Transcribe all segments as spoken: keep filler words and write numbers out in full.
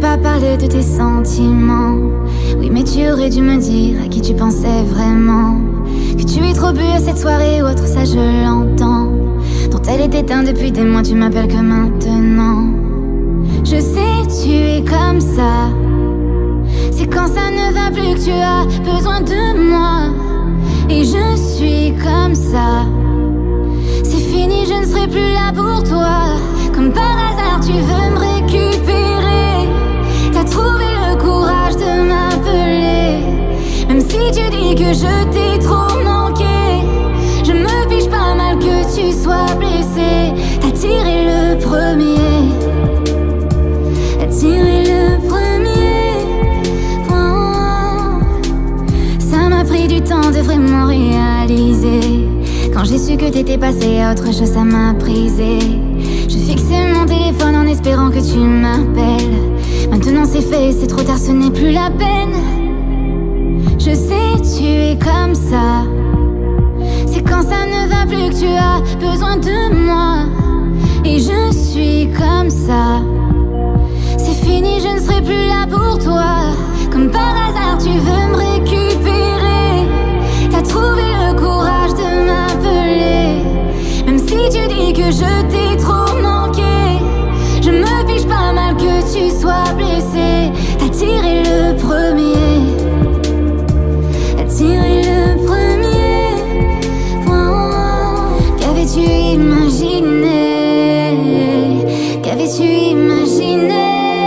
pas parlé de tes sentiments. Oui, mais tu aurais dû me dire à qui tu pensais vraiment. Que tu es trop bu à cette soirée ou autre, ça je l'entends. Dont elle est éteinte depuis des mois, tu m'appelles que maintenant. Je sais, tu es comme ça. C'est quand ça ne va plus que tu as besoin de moi. Et je suis comme ça. C'est fini, je ne serai plus là pour toi. Comme par hasard, tu veux me récupérer. T'as trouvé le courage de m'appeler. Même si tu dis que je t'ai trop manqué, je me fiche pas mal que tu sois blessé. T'as tiré le premier. T'as tiré le premier. Oh. Ça m'a pris du temps de vraiment réaliser. Quand j'ai su que t'étais passé à autre chose, ça m'a brisé. Je fixais mon téléphone en espérant que tu m'appelles. Maintenant c'est fait, c'est trop tard, ce n'est plus la peine. Je sais, tu es comme ça. C'est quand ça ne va plus que tu as besoin de moi. Et je suis comme ça. C'est fini, je ne serai plus là pour toi. Comme par hasard, tu veux me récupérer. T'as trouvé le courage de m'appeler. Même si tu dis que je t'ai trop manqué, je me fiche pas mal que tu sois blessé. T'as tiré le premier. T'as tiré le premier. Oh. Qu'avais-tu imaginé? Qu'avais-tu imaginé?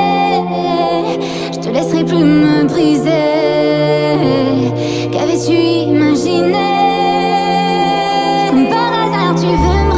Je te laisserai plus me briser. Qu'avais-tu imaginé? Comme par hasard tu veux me